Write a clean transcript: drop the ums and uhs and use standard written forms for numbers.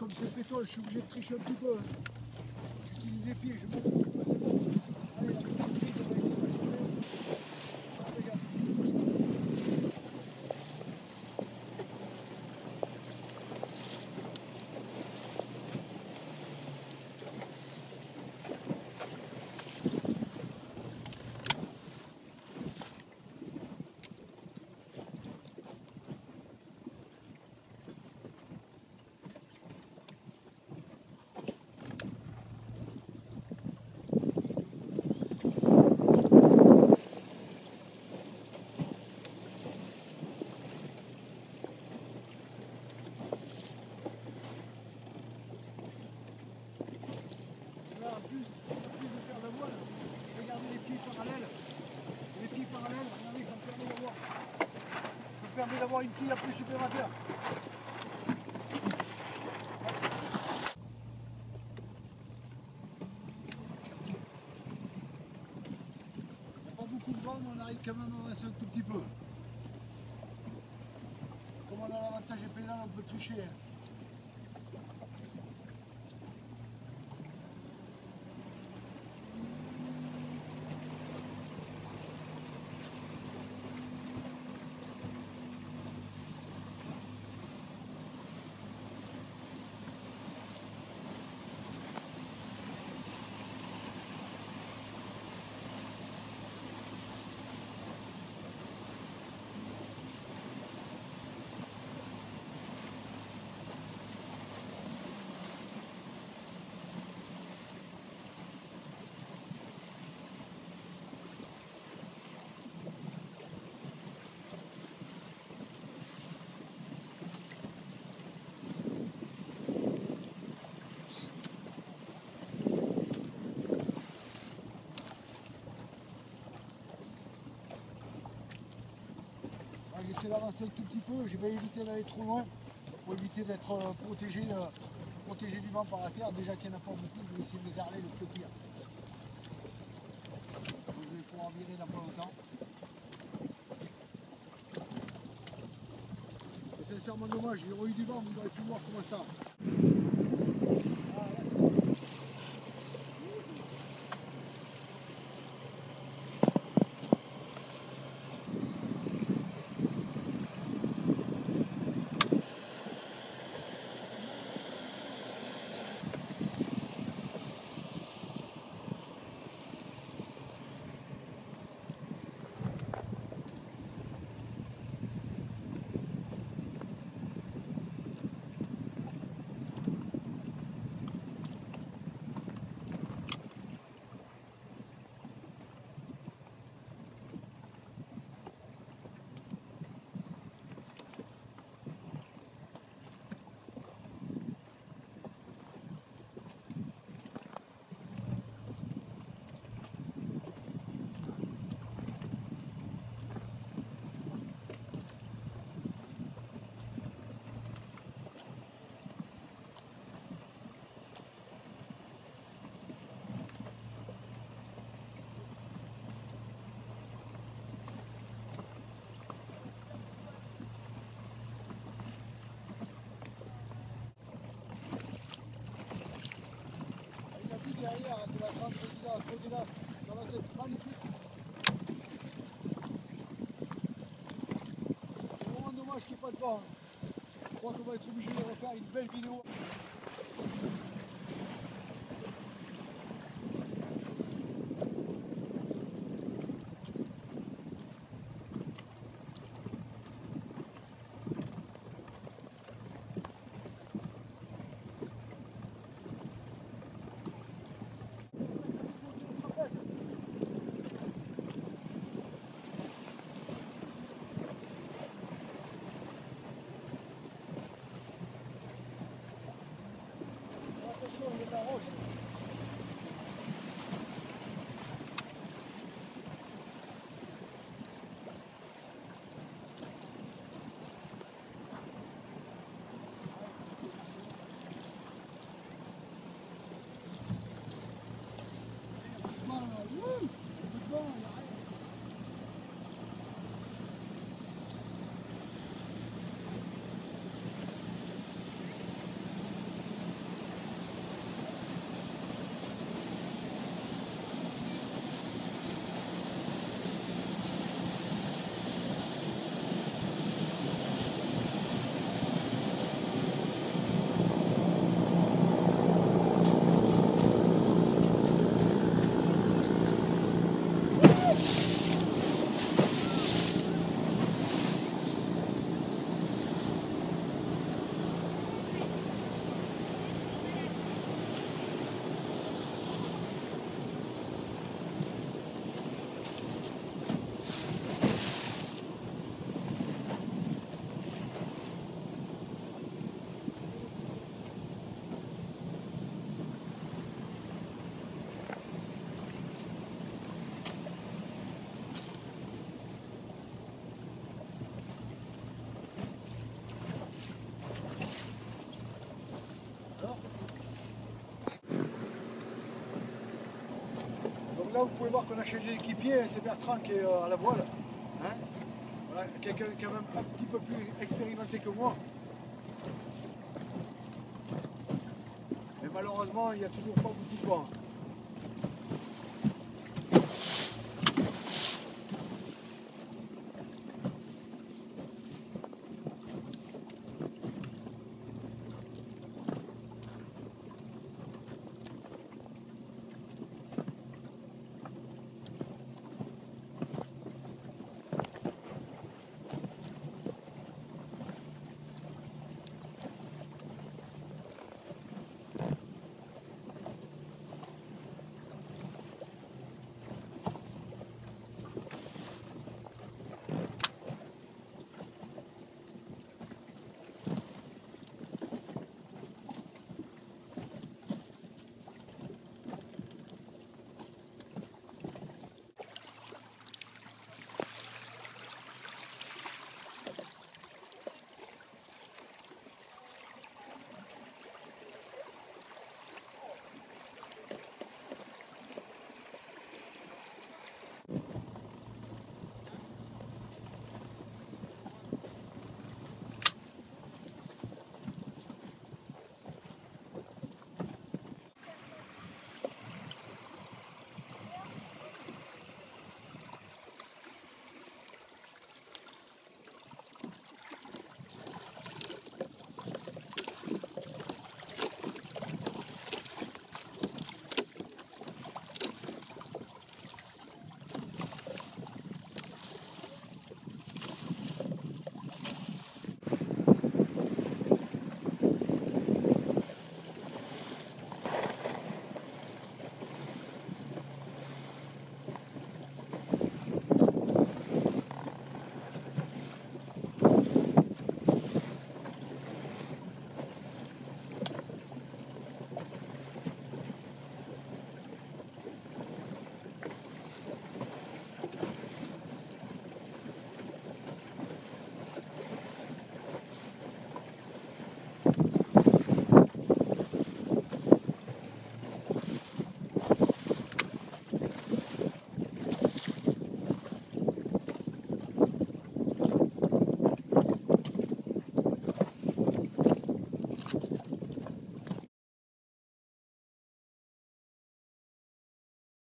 comme c'est pétole, je suis obligé de tricher un petit peu. J'utilise les pieds, je monte. Allez, la petite prise, on va essayer de changer. Ah, regarde. En plus de faire la voile, je vais garder les pieds parallèles. Les pieds parallèles, regardez, ça me permet d'avoir une quille à plus supplémentaire. Il n'y a pas beaucoup de vent, mais on arrive quand même à avancer un tout petit peu. Comme on a l'avantage des pédales, on peut tricher. J'essaie d'avancer un tout petit peu, je vais éviter d'aller trop loin pour éviter d'être protégé du vent par la terre. Déjà qu'il n'y en a pas beaucoup, je vais essayer de les garder le plus pire. Je vais pouvoir virer dans pas longtemps. C'est sincèrement dommage, il y aurait eu du vent, vous auriez pu voir comment ça. Derrière, de la grande présidence, ça va être magnifique. C'est vraiment dommage qu'il n'y ait pas de vent. Je crois qu'on va être obligé de refaire une belle vidéo. vous pouvez voir qu'on a changé d'équipier, c'est Bertrand qui est à la voile. Hein, voilà, quelqu'un quand même un petit peu plus expérimenté que moi. Mais malheureusement, il n'y a toujours pas beaucoup de vent.